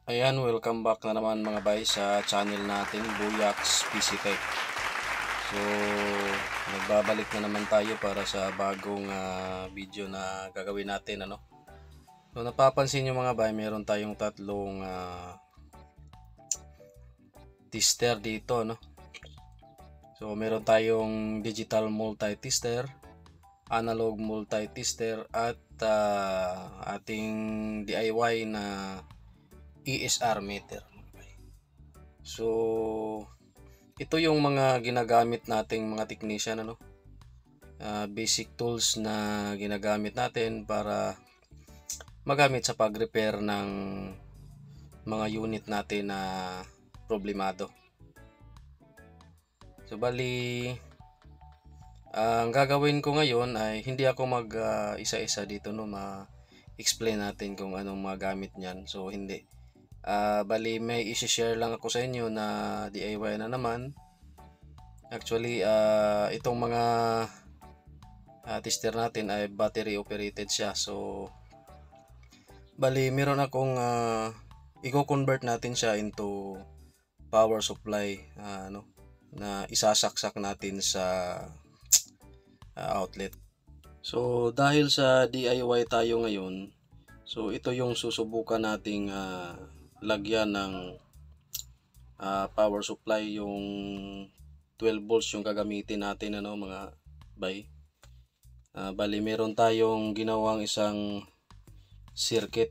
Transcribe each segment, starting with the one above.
Ayan, welcome back na naman mga bay sa channel natin, Buyax PC Tech. So, nagbabalik na naman tayo para sa bagong video na gagawin natin, ano. So, napapansin nyo mga bay, meron tayong tatlong tester dito, no. So, meron tayong digital multi-tester, analog multi-tester, at ating DIY na ESR meter. So, ito yung mga ginagamit nating mga technician, ano? Basic tools na ginagamit natin para magamit sa pag-repair ng mga unit natin na problemado. So, bali, ang gagawin ko ngayon ay hindi ako mag isa-isa dito, no, ma-explain natin kung anong magamit niyan. So, hindi. Bali, may isi-share lang ako sa inyo na DIY na naman. Actually, itong mga tester natin ay battery operated siya. So, bali, meron akong i-convert natin siya into power supply, na isasaksak natin sa outlet. So, dahil sa DIY tayo ngayon, so ito yung susubukan nating lagyan ng power supply. Yung 12 volts yung gagamitin natin, ano mga bay. Bali, meron tayong ginawang isang circuit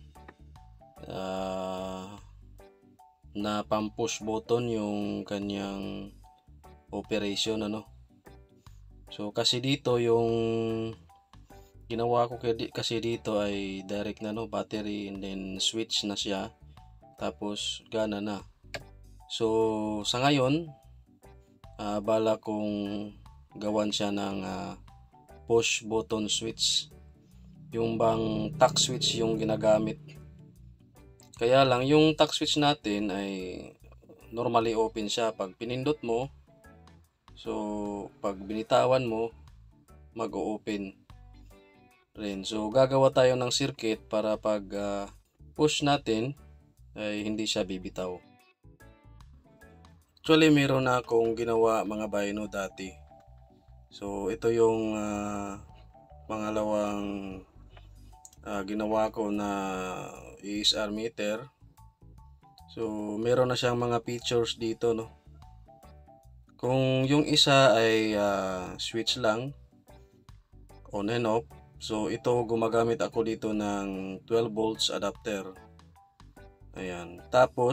na pang push button yung kanyang operation, ano. So kasi dito yung ginawa ko kasi dito ay direct na, no, battery, and then switch na siya, tapos gana na. So sa ngayon, bala kong gawan siya ng push button switch. Yung bang tack switch yung ginagamit. Kaya lang yung tack switch natin ay normally open siya pag pinindot mo. So pag binitawan mo, mag-o-open rin. So gagawa tayo ng circuit para pag push natin ay hindi siya bibitaw. Actually, meron na akong ginawa mga bayno dati. So ito yung pangalawang ginawa ko na ESR meter. So meron na siyang mga features dito, no. Kung yung isa ay switch lang, on and off. So ito, gumagamit ako dito ng 12 volts adapter. Ayan. Tapos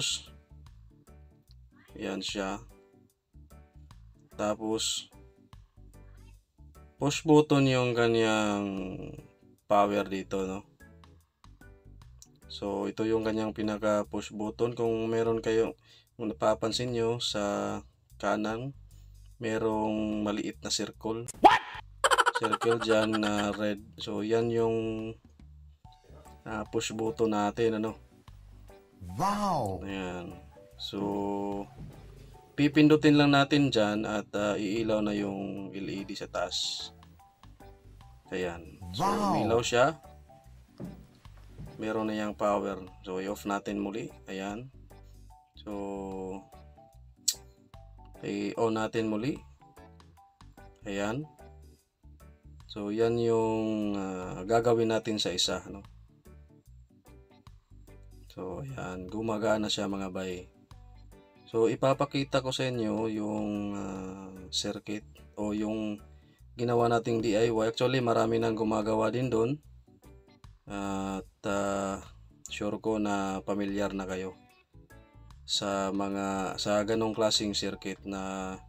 ayan siya. Tapos push button yung kanyang power dito, no. So ito yung kanyang pinaka push button. Kung meron kayo, kung napapansin nyo sa kanan, merong maliit na circle. Circle dyan na red. So yan yung push button natin, ano. Wow! Ayan. So pipindutin lang natin dyan at iilaw na yung LED sa taas. Ayan. So umilaw siya. Meron na yung power. So i-off natin muli. Ayan. So i-on natin muli. Ayan. So yan yung gagawin natin sa isa, no? So ayan, gumagana siya mga bay. So ipapakita ko sa inyo yung circuit o yung ginawa nating DIY. Actually, marami nang gumagawa din doon. At sure ko na pamilyar na kayo sa ganong klaseng circuit na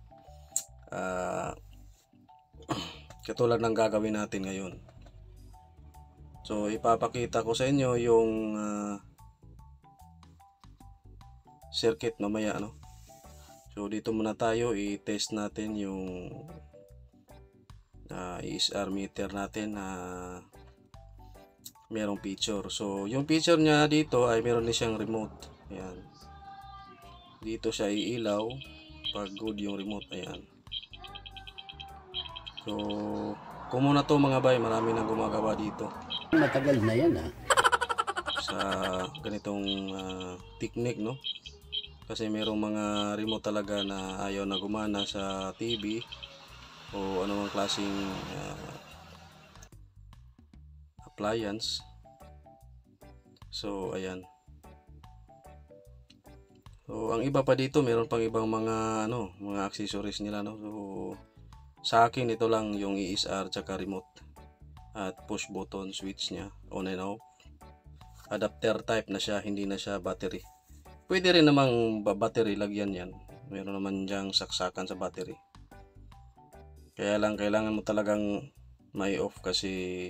katulad ng gagawin natin ngayon. So ipapakita ko sa inyo yung circuit mamaya, no. So dito muna tayo, i-test natin yung ESR meter natin na merong feature. So yung feature niya dito ay meron din siyang remote. Ayan. Dito siya iilaw pag good yung remote. Ayan. So common na to mga bay, marami nang gumagawa dito. Matagal na yan, ha? sa ganitong technique, no? Kasi mayroong mga remote talaga na ayaw na gumana sa TV o anumang klaseng appliance. So ayan. So ang iba pa dito, meron pang ibang mga mga accessories nila, no? So sa akin ito lang yung ESR tsaka remote at push button switch niya, on and off. Adapter type na siya, hindi na siya battery. Pwede rin namang battery lagyan yan. Meron naman diyang saksakan sa battery. Kaya lang kailangan mo talagang may off kasi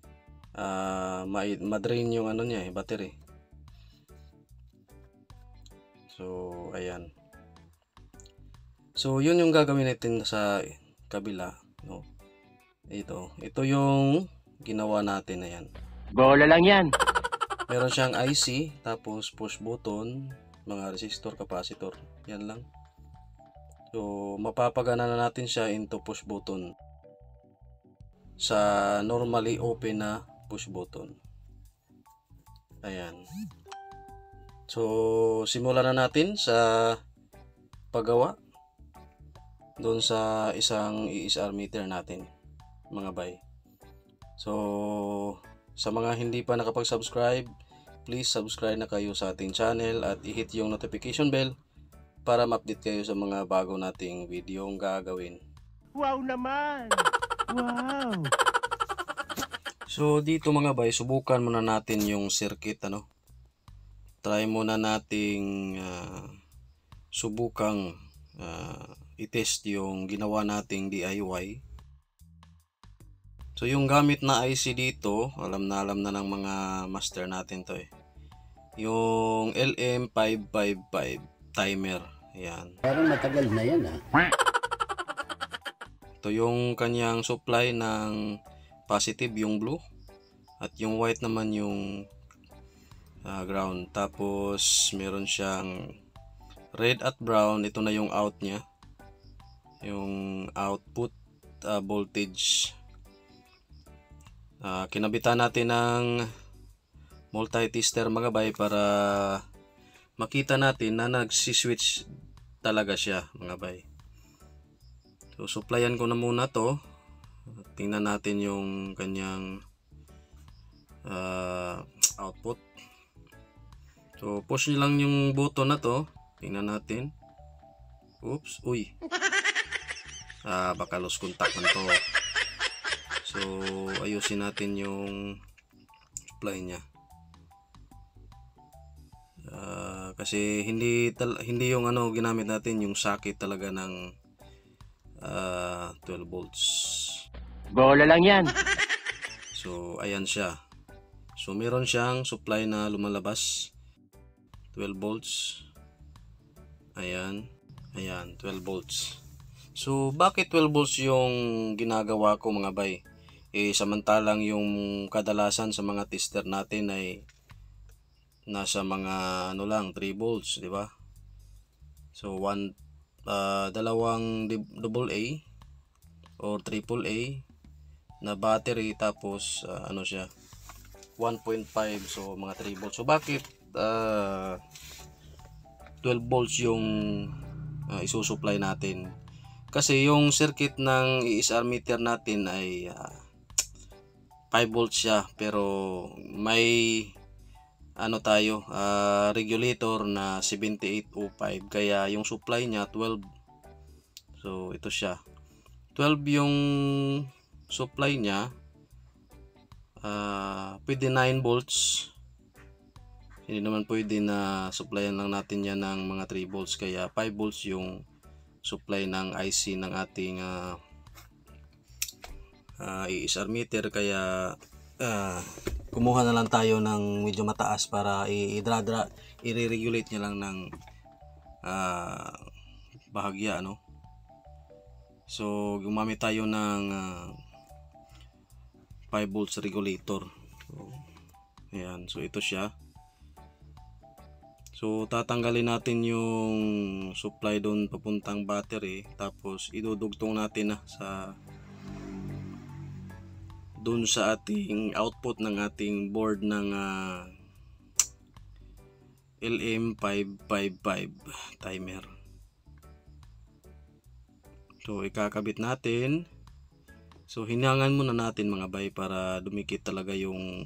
ma-drain yung niya battery. So ayan. So yun yung gagawin natin sa kabila, no? Ito yung ginawa natin na yan. Bola lang yan. Meron siyang IC, tapos push button, mga resistor, capacitor. Yan lang. So mapapagana na natin siya into push button sa normally open na push button. Ayan. So simulan na natin sa paggawa doon sa isang ESR meter natin, mga bay. So sa mga hindi pa nakapag-subscribe, please subscribe na kayo sa ating channel at i-hit yung notification bell para ma-update kayo sa mga bago nating video gagawin. Wow naman! Wow! So dito mga bay, subukan muna natin yung circuit, try muna nating subukang i-test yung ginawa nating DIY. So yung gamit na IC dito, alam na ng mga master natin to yung LM555 timer. Ayan. Parang matagal na yan Ito yung kanyang supply ng positive, yung blue, at yung white naman yung ground. Tapos meron siyang red at brown. Ito na yung out niya, yung output voltage. Kinabitan natin ng multi-tester mga bay para makita natin na nagsiswitch talaga siya mga bay. So supplyan ko na muna to. Tingnan natin yung kanyang output. So push nyo lang yung button na to. Tingnan natin. Oops, uy. Baka lose contact man to. So ayusin natin yung supply niya. Kasi hindi yung ginamit natin, yung socket talaga ng 12 volts. Bola lang yan. So ayan siya. So meron siyang supply na lumalabas, 12 volts. Ayan, 12 volts. So bakit 12 volts yung ginagawa ko mga bay? Samantalang yung kadalasan sa mga tester natin ay nasa mga 3 volts, di ba? So dalawang AA or AAA na battery, tapos siya 1.5, so mga 3 volts. So bakit 12 volts yung isusupply natin? Kasi yung circuit ng ESR meter natin ay 5 volts siya, pero may regulator na 7805, kaya yung supply niya 12. So ito siya, 12 yung supply niya. Pwede 9 volts, hindi naman pwede na supplyan lang natin yan ng mga 3 volts, kaya 5 volts yung supply ng IC ng ating ESR meter. Kaya kumuha na lang tayo ng medyo mataas para i-regulate niya lang ng bahagya, So gumamit tayo ng 5 volts regulator. So ayan, so ito siya. So tatanggalin natin yung supply doon papuntang battery, tapos idudugtong natin sa doon sa ating output ng ating board ng LM555 timer. So ikakabit natin. So hinangan muna natin mga bay para dumikit talaga yung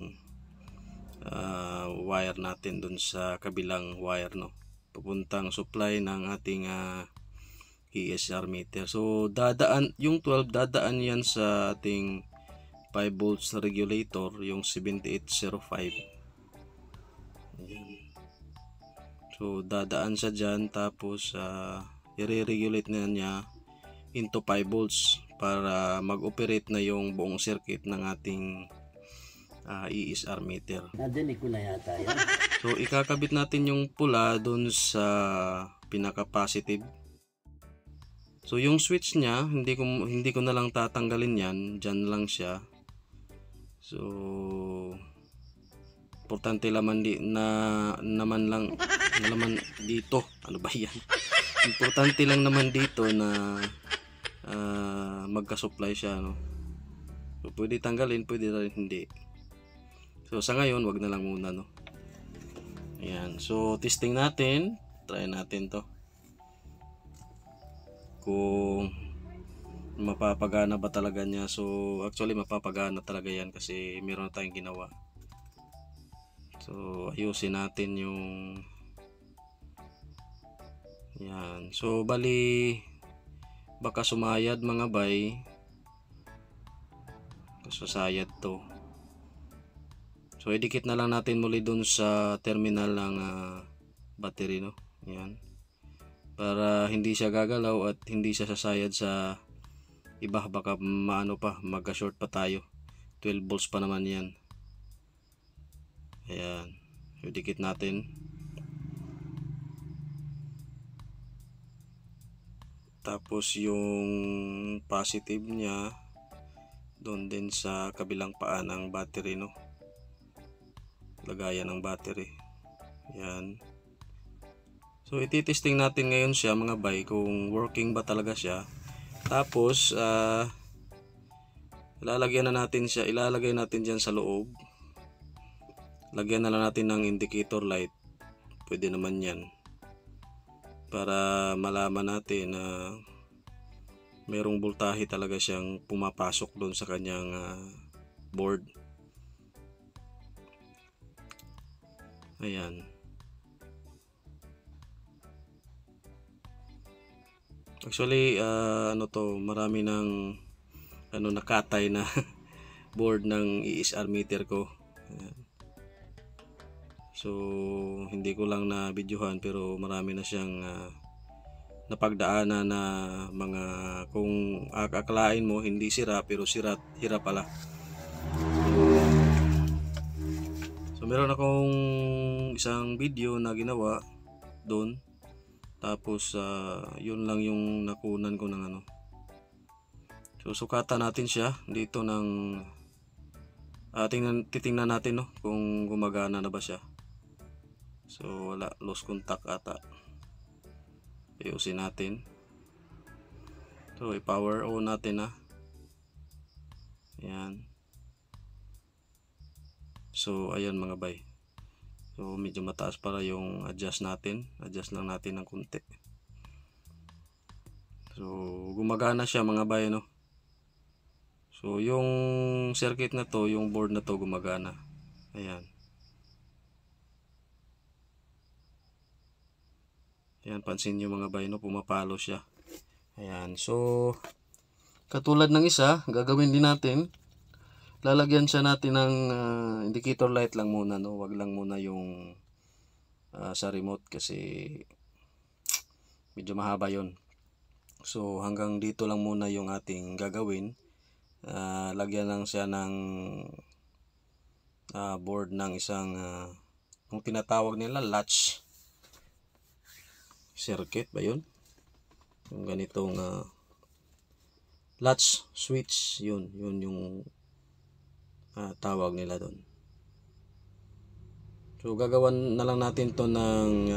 wire natin dun sa kabilang wire, no, papuntang supply ng ating ESR meter. So dadaan yung 12, dadaan yan sa ating 5 volts regulator, yung 7805. Ayan. So dadaan siya dyan, tapos i-regulate na niya into 5 volts para mag-operate na yung buong circuit ng ating ESR meter. Nadinig ko na yata yan. So ikakabit natin yung pula dun sa pinaka-positive. So yung switch niya, hindi ko na lang tatanggalin yan, dyan lang siya. So importante naman dito. Ano ba yan? Importante lang naman dito na magka-supply siya, no. So pwede tanggalin, pwede rin hindi. So sa ngayon, wag na lang muna, no. Ayan. So testing natin, try natin to kung mapapagana ba talaga niya. So actually mapapagana talaga yan kasi meron na tayong ginawa. So ayusin natin yung yan. So bali baka sumayad mga bay, kasasayad to. So idikit na lang natin muli dun sa terminal ng battery, no. Yan. Para hindi siya gagalaw at hindi siya sasayad sa iba, baka maano pa, magka-short pa tayo. 12 volts pa naman yan. Ayan. So idikit natin. Tapos yung positive niya doon din sa kabilang paa ng battery, no. Lagayan ng battery. Yan. So ititesting natin ngayon siya mga bay kung working ba talaga siya. Tapos ilalagay natin diyan sa loob. Lagyan na lang natin ng indicator light. Pwede naman yan. Para malaman natin na merong voltahe talaga siyang pumapasok doon sa kanyang board. Ayan. Actually marami ng nakatay na board ng ESR meter ko. Ayan. So hindi ko lang na videohan, pero marami na siyang napagdaanan na mga, kung akalain mo hindi sira, pero hira pala. So meron akong isang video na ginawa doon, tapos yun lang yung nakunan ko ng So sukatan natin siya dito ng titingnan natin, no, kung gumagana na ba siya. So wala, lost contact ata. Ayusin natin. So i-power on natin na. Ayan. So ayan mga bay. So medyo mataas para yung adjust natin. Adjust lang natin ng konti. So gumagana siya mga bay, no. So yung circuit na to, yung board na to gumagana. Ayan. Ayan, pansin nyo mga bay, no, pumapalo siya. Ayan, so katulad ng isa, gagawin din natin. Lalagyan siya natin ng indicator light lang muna, no. Wag lang muna yung sa remote kasi medyo mahaba yon. So hanggang dito lang muna yung ating gagawin. Lagyan lang siya ng board ng isang kung tinatawag nila latch circuit ba yun? Yung ganitong latch switch, yun yung tawag nila doon. So gagawan na lang natin to ng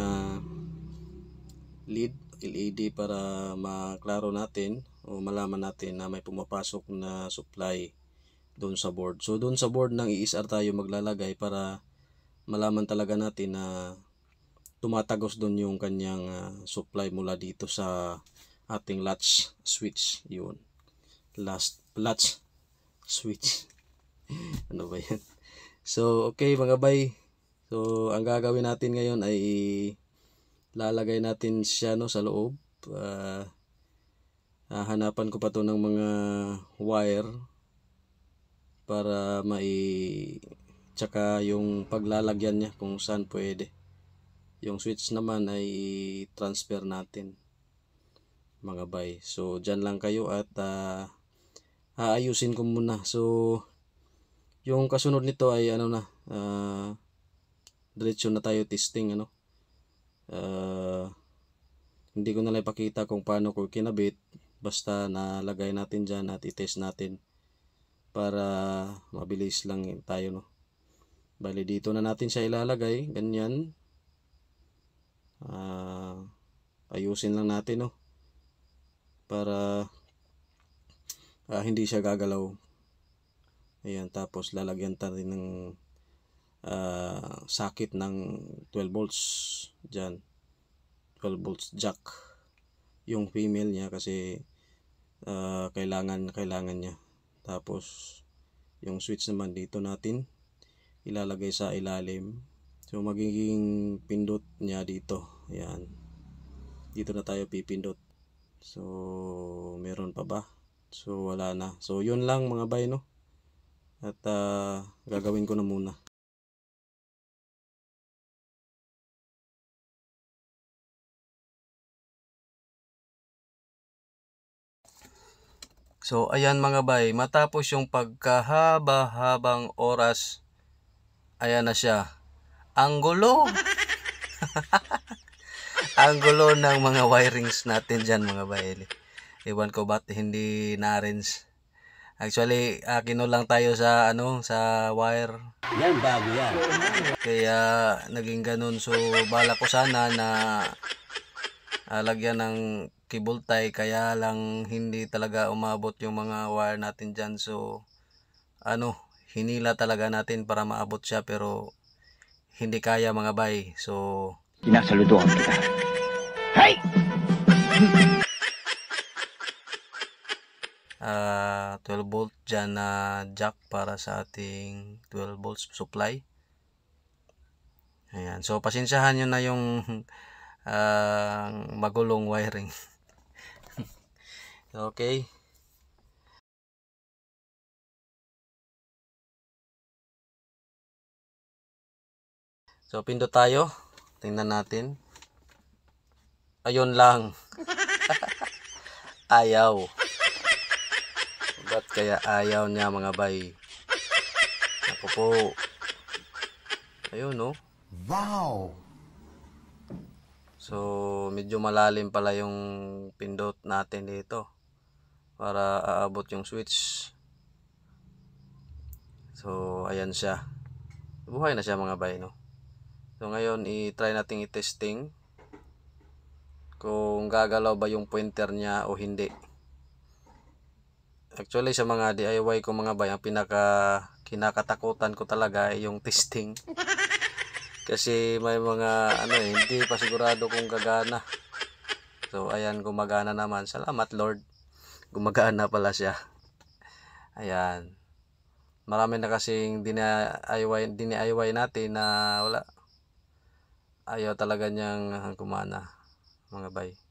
LED para maklaro natin o malaman natin na may pumapasok na supply doon sa board. So doon sa board ng ESR tayo maglalagay para malaman talaga natin na tumatagos doon yung kanyang supply mula dito sa ating latch switch. Yun, latch switch. Ano ba yan? So okay mga bay, so ang gagawin natin ngayon ay lalagay natin siya sa loob. Hahanapan ko pa to ng mga wire para tsaka yung paglalagyan niya kung saan pwede. Yung switch naman ay transfer natin mga bay. So dyan lang kayo at aayusin ko muna. So yung kasunod nito ay diretso na tayo testing. Hindi ko na lang ipakita kung paano ko kinabit, basta nalagay natin dyan at i-test natin para mabilis lang tayo. Bali dito na natin siya ilalagay, ganyan. Ayusin lang natin para hindi siya gagalaw. Ayan, tapos lalagyan natin ng sakit ng 12 volts dyan, 12 volts jack yung female niya kasi kailangan niya. Tapos yung switch naman dito natin ilalagay sa ilalim. So magiging pindot niya dito. Ayan, dito na tayo pipindot. So meron pa ba? So wala na. So yun lang mga bay, at gagawin ko na muna. So ayan mga bay, matapos yung pagkahaba-habang oras, ayan na siya. Ang gulo! Ang gulo ng mga wirings natin dyan mga bay. Iwan ko ba't hindi na-arrange. Actually, kinulang tayo sa sa wire. Yan, bago yan. Kaya naging ganun. So bala ko sana na lagyan ng cable tie, kaya lang hindi talaga umabot yung mga wire natin dyan. So hinila talaga natin para maabot siya, pero hindi kaya mga bay. So Sinasaludohan kita. Hey! 12 volt dyan na jack para sa ating 12 volts supply. Ayan, so pasensyahan nyo na yung magulong wiring. Okay, so pindot tayo, tingnan natin. Ayun lang. Ayaw. Ba't kaya ayaw niya mga bay? Ako po. Ayun Wow! So medyo malalim pala yung pindot natin dito para aabot yung switch. So ayan siya. Buhay na siya mga bay, So ngayon i-try nating i-testing kung gagalaw ba yung pointer niya o hindi. Actually sa mga DIY ko mga bay, ang kinakatakutan ko talaga ay yung testing. Kasi may mga hindi pa sigurado kung gagana. So ayan, gumagana naman. Salamat Lord. Gumagana pala siya. Ayan. Marami na kasing DIY natin na wala. Ayaw talaga niyang gumana mga bay.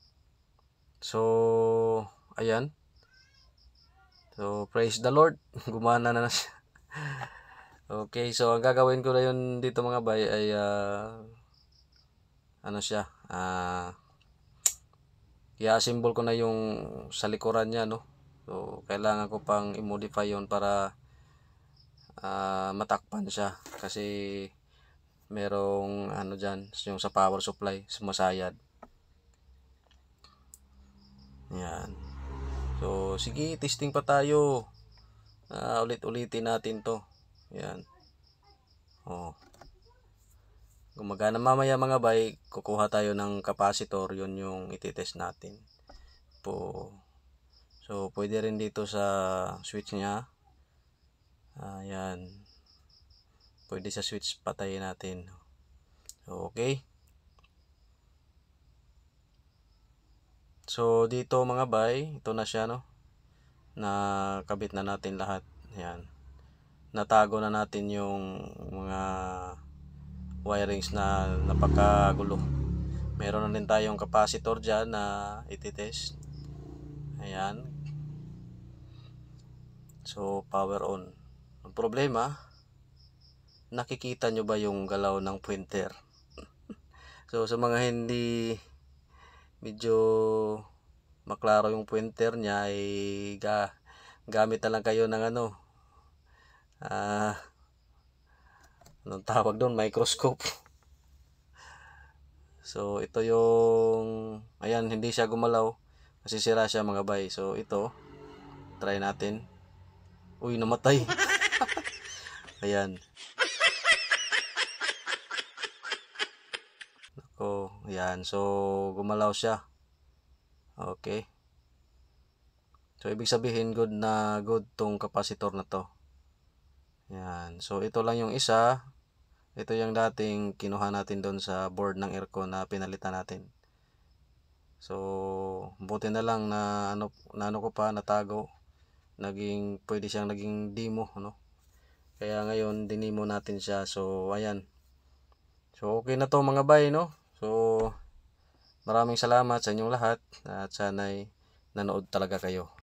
So ayan. So praise the Lord. Gumana na siya. Okay, so ang gagawin ko na yun dito mga bay ay i-assemble ko na yung sa likuran niya, So kailangan ko pang i-modify yun para matakpan siya kasi merong dyan yung sa power supply sumasayad. Yan. So sige, testing pa tayo. Ulit-ulitin natin to. Yan. Gumagana mamaya mga bay, kukuha tayo ng capacitor, yun yung ititest natin po. So pwede rin dito sa switch nya. Ayan. Pwede sa switch patayin natin. So, okay. So dito mga bay, ito na siya, no. Nakabit na natin lahat. Ayan. Natago na natin yung mga wirings na napakagulo. Meron na rin tayong capacitor dyan na ititest. Ayan. So power on. Ang problema, nakikita nyo ba yung galaw ng pointer? So sa mga hindi medyo maklaro yung pointer niya, ay gamit na lang kayo ng anong tawag doon, microscope. So ito yung, ayan, hindi siya gumalaw kasi sira siya mga bay. So ito, try natin. Uy, namatay. Ayan. Ayan, so gumalaw siya. Okay. So ibig sabihin good tong capacitor na to. Ayan, so ito lang yung isa. Ito yung dating kinuha natin doon sa board ng aircon na pinalitan natin. So buti na lang na ano ko pa natago. Pwede siyang naging demo, no? Kaya ngayon dinemo natin siya. So ayan. So okay na to mga bay, no? So maraming salamat sa inyong lahat at sana'y nanood talaga kayo.